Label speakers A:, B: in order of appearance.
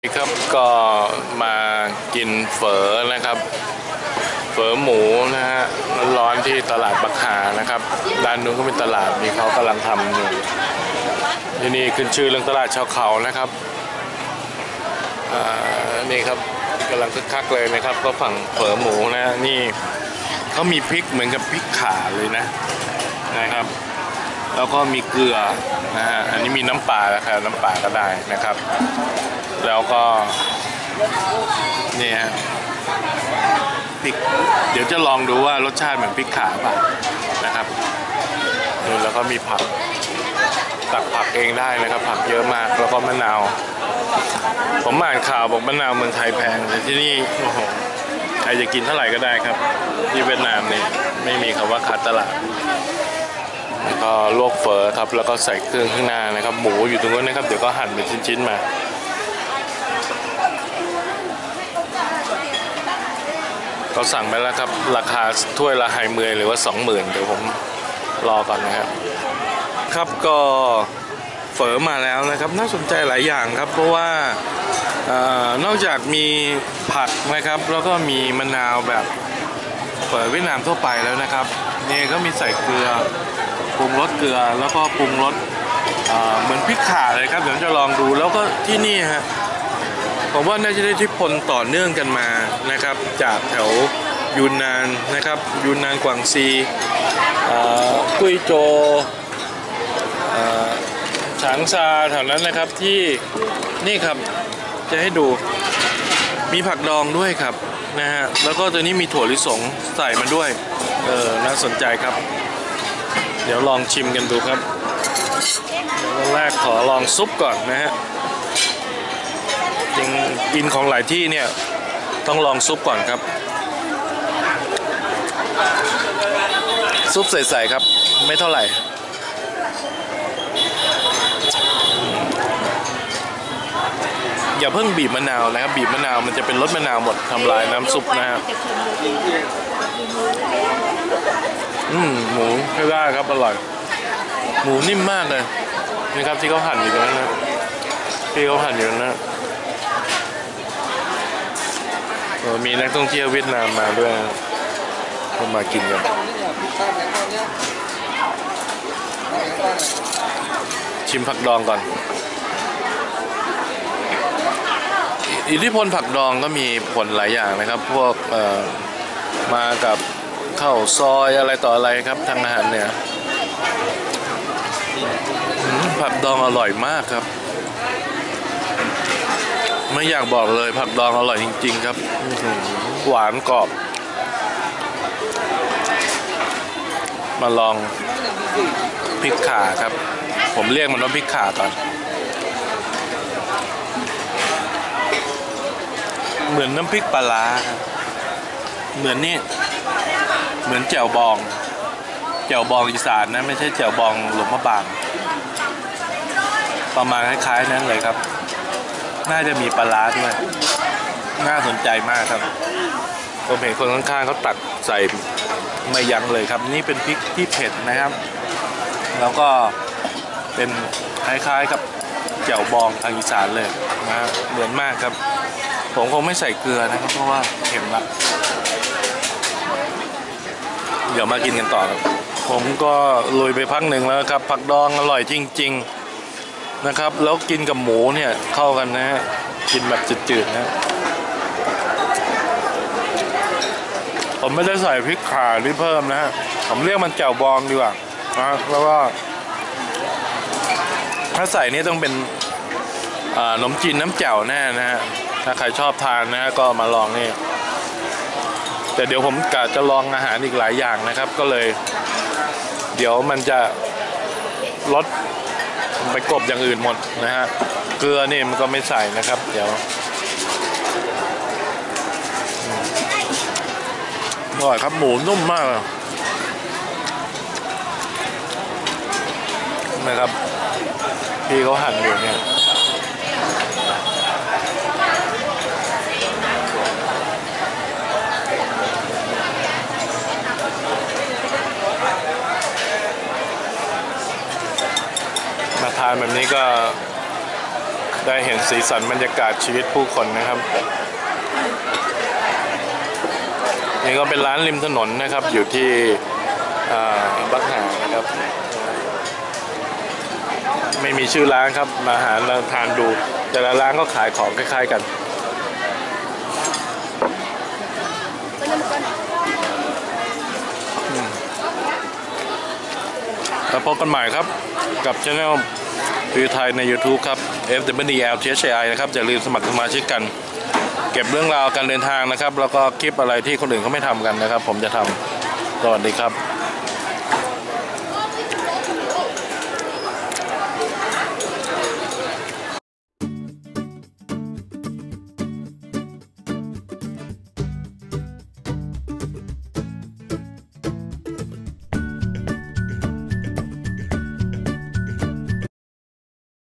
A: ครับก็มากินเฝอนะครับเฝอหมูนะฮะร้อนๆที่ตลาดบักหานะครับด้านนู้นก็เป็นตลาดมีเขากำลังทำอยู่ที่นี่ขึ้นชื่อเรื่องตลาดชาวเขานะครับนี่ครับกำลังคึกคักเลยนะครับก็ฝั่งเฝอหมูนะนี่เขามีพริกเหมือนกับพริกข่าเลยนะครับแล้วก็มีเกลือนะฮะอันนี้มีน้ำปลานะครับน้ำปลาก็ได้นะครับแล้วก็นี่ฮะพริกเดี๋ยวจะลองดูว่ารสชาติเหมือนพริกข่าป่ะนะครับแล้วก็มีผักตักผักเองได้นะครับผักเยอะมากแล้วก็มะนาวผมอ่านข่าวบอกมะนาวเมืองไทยแพงแต่ที่นี่โอ้โหใครจะกินเท่าไหร่ก็ได้ครับที่เวียดนามนี่ไม่มีคำว่าขาดตลาดก็ลวกเฝอครับแล้วก็ใส่เครื่องข้างหน้านะครับหมูอยู่ตรงนู้นนะครับเดี๋ยวก็หั่นเป็นชิ้นๆมาเขาสั่งไปแล้วครับราคาถ้วยละ50,000หรือว่า20,000เดี๋ยวผมรอก่อนนะครับครับก็เฝอมาแล้วนะครับน่าสนใจหลายอย่างครับเพราะว่านอกจากมีผักนะครับแล้วก็มีมะนาวแบบเฝอเวียดนามทั่วไปแล้วนะครับนี่ก็มีใส่เกลือปรุงรสเกลือแล้วก็ปรุงรสเหมือนพริกข่าเลยครับเดี๋ยวจะลองดูแล้วก็ที่นี่ฮะผมว่าน่าจะได้อิทธิพลต่อเนื่องกันมานะครับจากแถวยูนนานนะครับยูนนานกวางซีกุ้ยโจฉางซาแถวนั้นนะครับที่นี่ครับจะให้ดูมีผักดองด้วยครับนะฮะแล้วก็ตัวนี้มีถั่วลิสงใส่มาด้วยน่าสนใจครับเดี๋ยวลองชิมกันดูครับเดี๋ยวแรกขอลองซุปก่อนนะฮะจริงกินของหลายที่เนี่ยต้องลองซุปก่อนครับซุปใสๆครับไม่เท่าไหร่อย่าเพิ่งบีบมะนาวนะครับบีบมะนาวมันจะเป็นรสมะนาวหมดทำลายน้ำซุปนะครับหมูใช้ได้ครับอร่อยหมูนิ่มมากเลยนี่ครับที่เขาหั่นอยู่ตรงนั้นนะที่เขาหั่นอยู่นะมีนักท่องเที่ยวเวียดนามมาด้วยเขามากินกันชิมผักดองก่อนอิทธิพลผักดองก็มีผลหลายอย่างนะครับพวกมากับข้าวซอยอะไรต่ออะไรครับทางอาหารเนี่ยผักดองอร่อยมากครับไม่อยากบอกเลยผักดองอร่อยจริงๆครับหวานกรอบมาลองพริกข่าครับผมเรียกมันว่าพริกข่าก่อนเหมือนน้ำพริกปลาร้าเหมือนนี่เหมือนแจ่วบองอีสานนะไม่ใช่แจ่วบองหลวงพระบางประมาณคล้ายๆนั้นเลยครับน่าจะมีปลาร้าด้วยน่าสนใจมากครับผมเห็นคนข้างๆเขาตักใส่ไม่ยั้งเลยครับนี่เป็นพริกที่เผ็ดนะครับแล้วก็เป็นคล้ายๆกับแจ่วบองทางอีสานเลยนะเหมือนมากครับผมคงไม่ใส่เกลือนะครับเพราะว่าเค็มละเดี๋ยวมากินกันต่อครับผมก็ลุยไปพักหนึ่งแล้วครับผักดองอร่อยจริงๆนะครับแล้วกินกับหมูเนี่ยเข้ากันนะฮะกินแบบจืดๆนะผมไม่ได้ใส่พริกข่าหรือเพิ่มนะฮะผมเรียกมันแจ่วบองดีกว่านะแล้วก็ถ้าใส่นี่ต้องเป็นขนมจีนน้ำแจ่วแน่นะฮะถ้าใครชอบทานนะก็มาลองนี่แต่เดี๋ยวผมกะจะลองอาหารอีกหลายอย่างนะครับก็เลยเดี๋ยวมันจะลดไปกบอย่างอื่นหมดนะฮะเกลือนี่มันก็ไม่ใส่นะครับเดี๋ยวอร่อยครับหมูนุ่มมากเลยนะครับพี่เขาหั่นอยู่เนี่ยมาทานแบบนี้ก็ได้เห็นสีสันบรรยากาศชีวิตผู้คนนะครับนี่ก็เป็นร้านริมถนนนะครับอยู่ที่บักหานะครับไม่มีชื่อร้านครับมาหาเราทานดูแต่ละร้านก็ขายของคล้ายๆกันแล้วพบกันใหม่ครับกับช่องรีวิวไทยใน YouTube ครับ FWDLTHI นะครับอย่าลืมสมัครสมาชิกกันเก็บเรื่องราวการเดินทางนะครับแล้วก็คลิปอะไรที่คนอื่นเขาไม่ทำกันนะครับผมจะทำสวัสดีครับ